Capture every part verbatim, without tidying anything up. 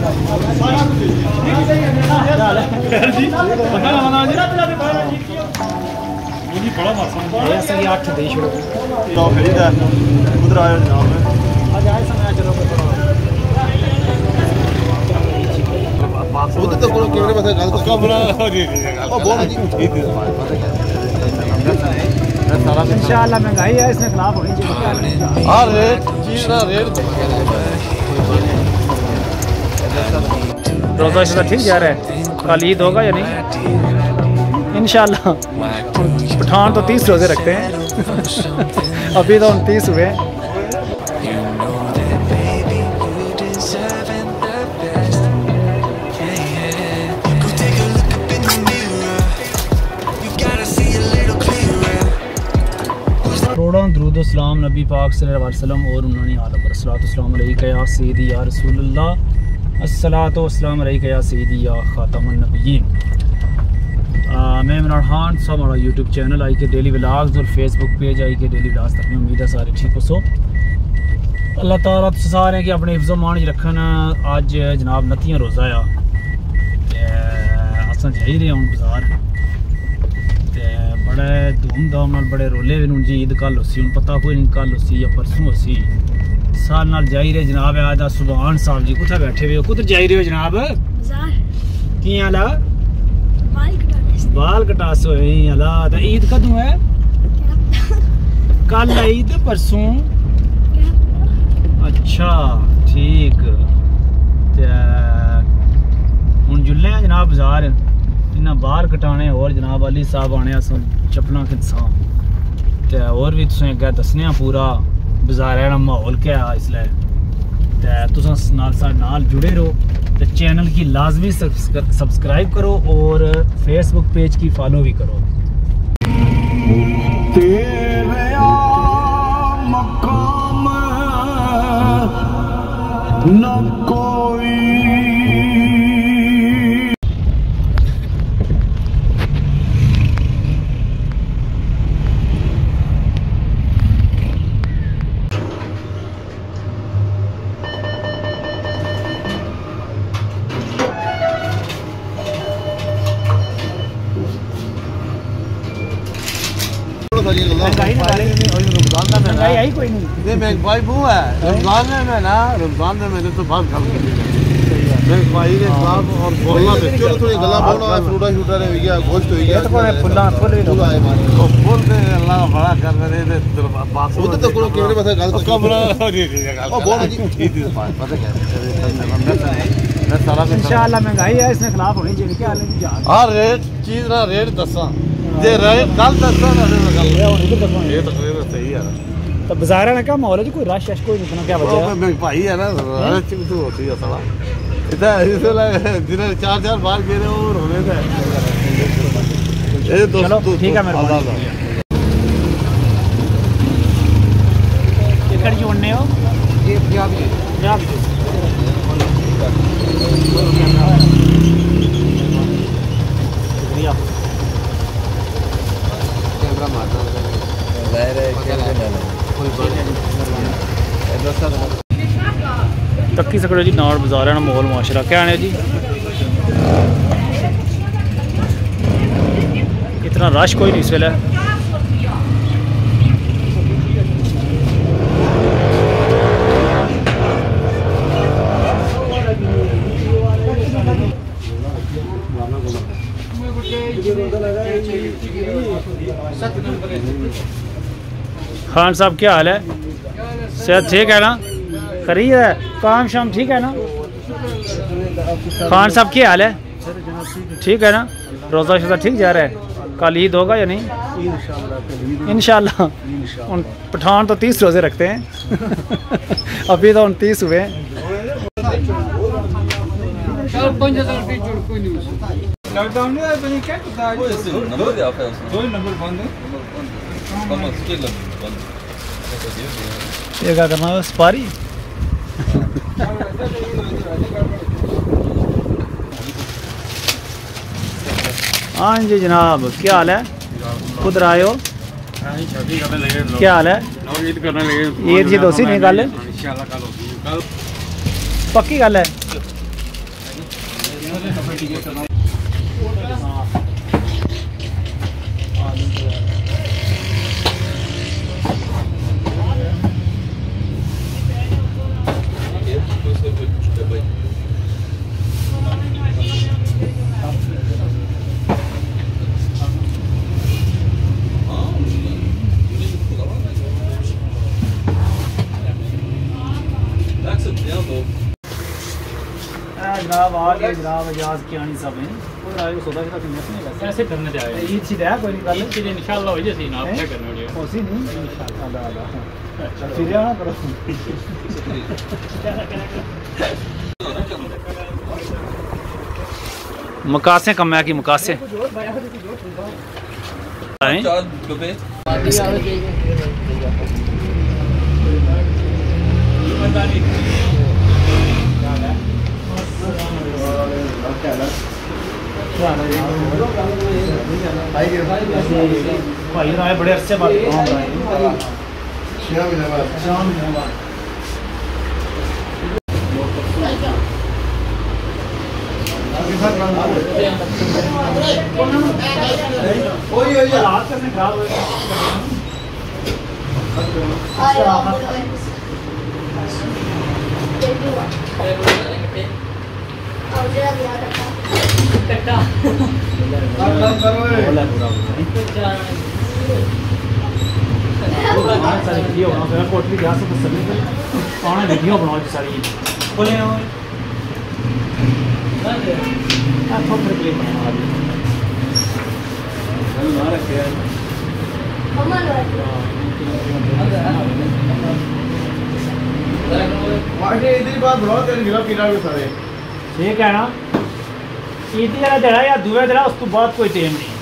अठ दे छोड़ो उधर आयो जनाब आज आए समय चलो उधर तो कोई कैमरे में गल तो बना ओ बोल जी इंशाल्लाह महंगाई है इसने खिलाफ होनी चाहिए। हां रेट चीज ना रेट रोजा से ठीक जा रहा है, कल ईद होगा या नहीं इंशाल्लाह। पठान तो तीस रोजे रखते हैं अभी तो उनतीस हुए। करोड़ों दुरूद व सलाम नबी पाक सल्लल्लाहु अलैहि वसल्लम और उन्होंने आला पर सलातो सलाम अलैका या सय्यदी या रसूलुल्लाह अस्सलातो वस्सलाम अलैका या सय्यदी या खातमुन नबिय्यीन। मैं इमरान खान सब हमारा YouTube channel I K daily vlogs और Facebook page I K daily vlogs तक उम्मीद है सारे ठीक हो सो अल्लाह ताला तुस सारे कि अपने हिफ्ज़ो मान रखन। अज जनाब नतियां रोज़ा आ अस जाई रहे हूँ बाजार बड़े धूमधाम नाल बड़े रोले भी जी ईद कल उसी हूँ पता कोई नहीं कल उसी या परसों उसी साल नाल जाई रहे जनाब। आज सुभान साहब जी कुत्थे बैठे हुए हो कुत्थे जाई रहे हो जनाब की आला बाल कटास होए अला तो ईद कदों है कल ईद परसों अच्छा ठीक हूँ जुल्ले जनाब बाजार इन्ना बाल कटाने और जनाब अली साहब आने चप्पलां खिदसा ते और भी तुसें अग्गें दस्सने पूरा बाजारै दा माहौल क्या है इसलै ते तुस नाल साढ़े नाल जुड़े रहो तो चैनल की लाजमी सब्सक्राइब करो और फेसबुक पेज की फॉलो भी करो। तेरे मकाम न कोई महंगाई आई कोई नहीं महंगाई वो है रमजान में ना रमजान में मैंने तो बात कर महंगाई के खिलाफ और बोलना चलो थोड़ी गला बोलना फ्रूटा शूटा हो गया गोश्त हो गया तो फुल्ला फुल भी फुल आए तो फुल दे अल्लाह बड़ा कर रहे थे बात वो तो कोई कैमरे में गल तो बना ओ बोल जी ठीक है पता क्या मैं सारा इंशाल्लाह महंगाई है इसने खिलाफ होनी चाहिए क्या हाल है हां रेट चीज ना रेट दसा जे रेट कल दसा ना गल ये तो सही है तो बाजार में क्या माहौल है जी कोई रश रश कोई नहीं क्या वजह है मैं भाई है ना रश तो होती है साला इधर इसलिए दिन चार चार बार गए और होने थे ये दोस्त ठीक है मेहरबानी टिकट जोड़ने हो ये पंजाब पंजाब शुक्रिया कैमरा मारना तक्की सकड़ो जी नाड़ बाजार है ना माहौल माशरा क्या है जी इतना रश कोई नहीं इस वेले खान साहब क्या हाल है सेहत ठीक है ना खरीद है काम शाम ठीक है ना खान साहब क्या हाल है ठीक है ना रोज़ा शोज़ा ठीक जा रहा है कल ईद होगा या नहीं इंशाल्लाह। पठान तो तीस रोज़े रखते हैं अभी तो उनतीस हुए हैं। ये क्या करना है सपारी हाँ जी जनाब क्या हाल है कुधर आए हो क्या हाल है ईद जी दोसी नहीं गल पक्की गल है जनाब आ गए जनाब एजाज की आनी सब हैं और आए सौदा के साथ ऐसे करने दे आए ईद सी दे कोई नहीं गल ईद इंशाल्लाह हो जैसे ना क्या करने वाले हो सी नहीं इंशाल्लाह अल्लाह फिर आना करो मकासे कम है कि मकासे भाई राय बड़े अरसे बाद वीडियो बनाओ सारी बोले ठीक है ना ईद जरा जरा या दूसरा जरा उस तो बाद कोई टाइम नहीं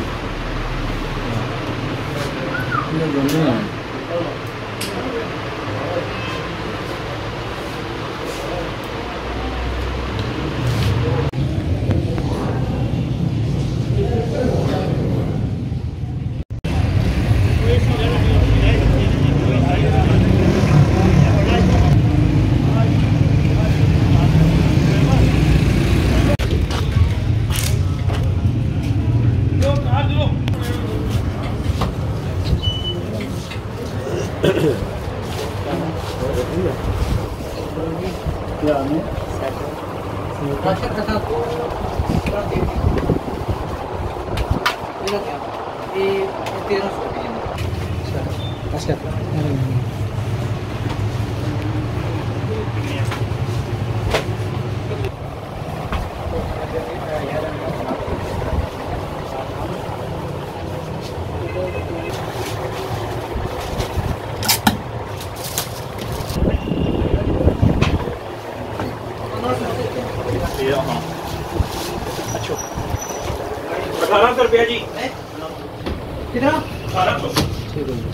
अठारह सौ रुपया जी कितना अठारह सौ ठीक है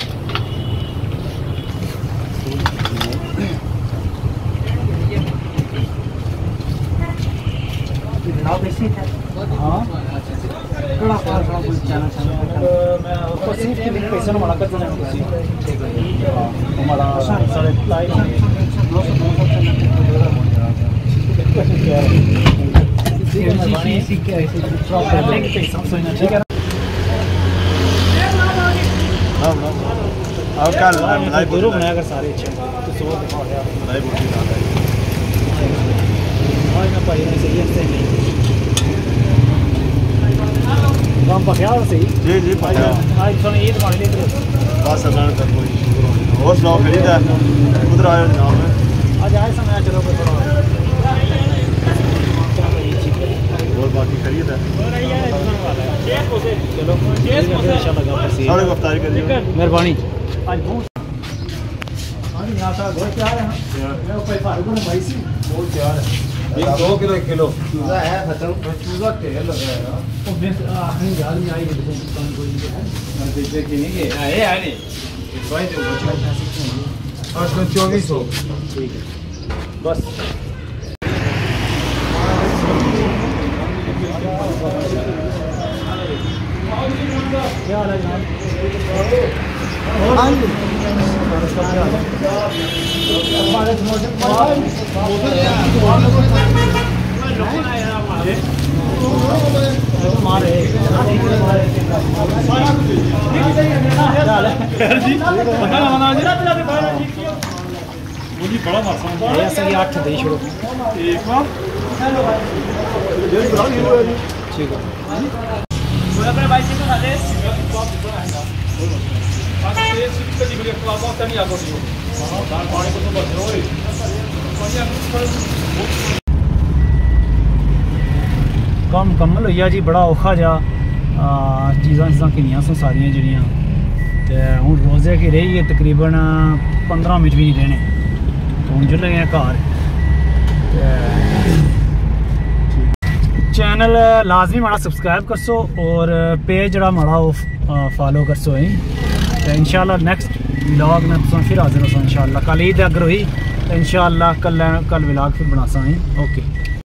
जनाब ऐसी है हाँ थोड़ा फार थोड़ा कुछ जाना चाहूँगा मैं उसको सिर्फ के लिए पैसा वाला कर देना ठीक है हमारा साढ़े लाइट दो सौ दो सौ और कल मलाई गुरु बनाया कर सारे अच्छे तो सो दिखा गया मलाई बोटी खा है आज मैं पाई नहीं सही से नहीं काम पकड़ा सही जी जी पकड़ा आज तो ईद मान ले बस अल्लाह का कोई और सुनाओ खरीदा उधर आयो जनाब आज आए समय चलो कोई थोड़ा और बाकी खरीद है चलो सारे को अफ्तारी कर दियो मेहरबानी आज बहुत हां यहां सा बहुत तैयार है मैं ऊपर फारूक ने भाई सी बहुत तैयार है एक दो किलो एक किलो चूजा है खत्म चूजा तेल लगा है तो मैं आखिरी गाल में आई है दुकान कोई है मैं देखे कि नहीं है आए आए भाई जो बचा आज में चौबीस सौ ठीक है बस क्या हाल है जनाब हमारे अठ दे छोड़ो ठीक है कम मुकम्मल होइया जी बड़ा औखा जा चीज़ां चीज़ां किनियां सो सारियां जड़ियां ते हुण रोज़े की रही है तकरीबन पंद्रह मिनट भी नहीं रहने तो हुण चले गए घर चैनल लाजमी माड़ा सब्सक्राइब करसो और पेज जड़ा माड़ा वो फॉलो करसो ही तो इंशाल्लाह नेक्स्ट व्लॉग में तुम फिर हाजिर हो इंशाल्लाह कल ईद अगर हुई तो इंशाल्लाह कल कल व्लॉग फिर बनासा ही ओके।